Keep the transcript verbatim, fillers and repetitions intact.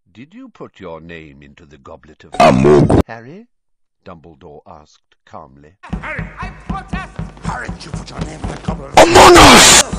Did you put your name into the Goblet of Amogus. Harry? Dumbledore asked calmly. Harry, I protest! Harry, did you put your name in the Goblet of Among Us!